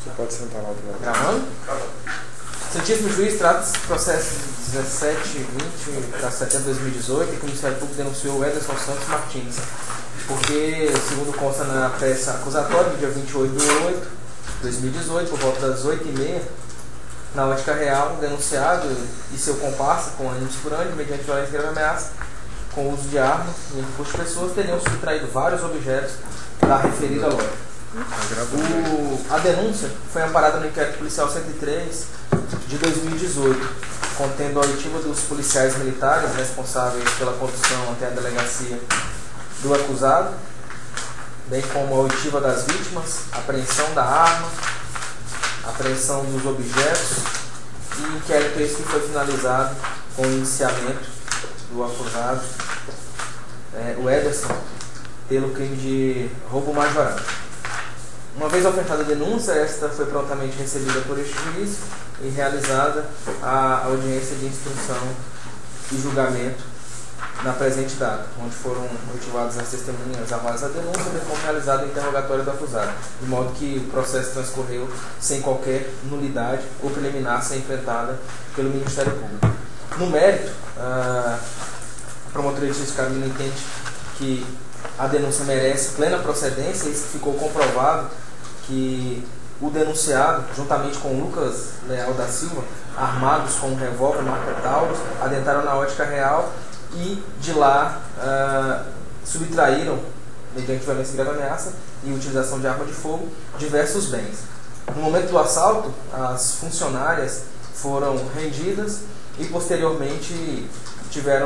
Você pode sentar lá do lado. Gravando? Santíssimo Juiz, trata-se do processo 1720 da setembro de 2018, em que o Ministério Público denunciou o Ederson Santos Martins, porque, segundo consta na peça acusatória, do dia 28 de 8 de 2018, por volta das 8h30, na Ótica Real, o denunciado e seu comparsa, com ânimos furantes, mediante violência e grave ameaça, com o uso de arma e impulso de pessoas, teriam subtraído vários objetos da referida loja. A denúncia foi amparada no inquérito policial 103 de 2018, contendo a oitiva dos policiais militares responsáveis pela condução até a delegacia do acusado, bem como a oitiva das vítimas, apreensão da arma, apreensão dos objetos, e inquérito esse que foi finalizado com o indiciamento do acusado, o Ederson, pelo crime de roubo majorado. Uma vez ofertada a denúncia, esta foi prontamente recebida por este juiz e realizada a audiência de instrução e julgamento na presente data, onde foram motivadas as testemunhas armadas à denúncia, bem como realizado o interrogatório do acusado, de modo que o processo transcorreu sem qualquer nulidade ou preliminar a ser enfrentada pelo Ministério Público. No mérito, a promotoria de justiça Carolina entende que a denúncia merece plena procedência, e ficou comprovado que o denunciado, juntamente com Lucas Leal da Silva, armados com um revólver marca Taurus, adentraram na Ótica Real e de lá subtraíram, mediante violência e grave ameaça e utilização de arma de fogo, diversos bens. No momento do assalto, as funcionárias foram rendidas e posteriormente tiveram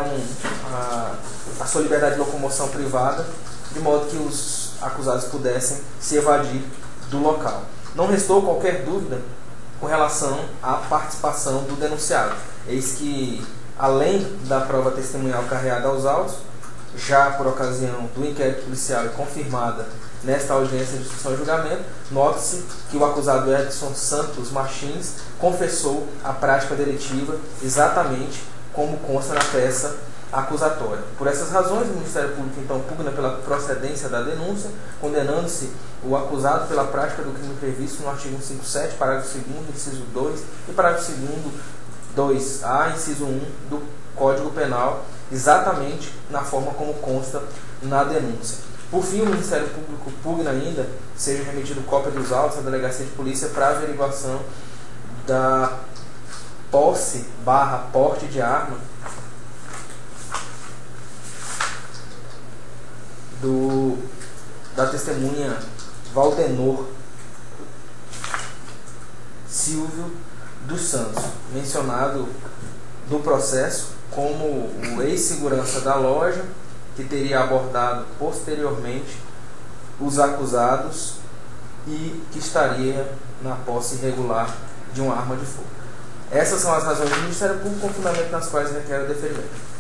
a sua liberdade de locomoção privada, de modo que os acusados pudessem se evadir do local. Não restou qualquer dúvida com relação à participação do denunciado, eis que, além da prova testemunhal carreada aos autos, já por ocasião do inquérito policial e confirmada nesta audiência de instrução e julgamento, note-se que o acusado Ederson Santos Martins confessou a prática delitiva exatamente como consta na peça acusatória. Por essas razões, o Ministério Público então pugna pela procedência da denúncia, condenando-se o acusado pela prática do crime previsto no artigo 157, parágrafo 2º, inciso 2 e parágrafo 2º, 2A, inciso 1 do Código Penal, exatamente na forma como consta na denúncia. Por fim, o Ministério Público pugna ainda seja remetido cópia dos autos à Delegacia de Polícia para averiguação da posse/porte de arma da testemunha Valdenor Silvio dos Santos, mencionado no processo como o ex-segurança da loja, que teria abordado posteriormente os acusados e que estaria na posse irregular de uma arma de fogo. Essas são as razões do Ministério Público, com fundamento nas quais requer o deferimento.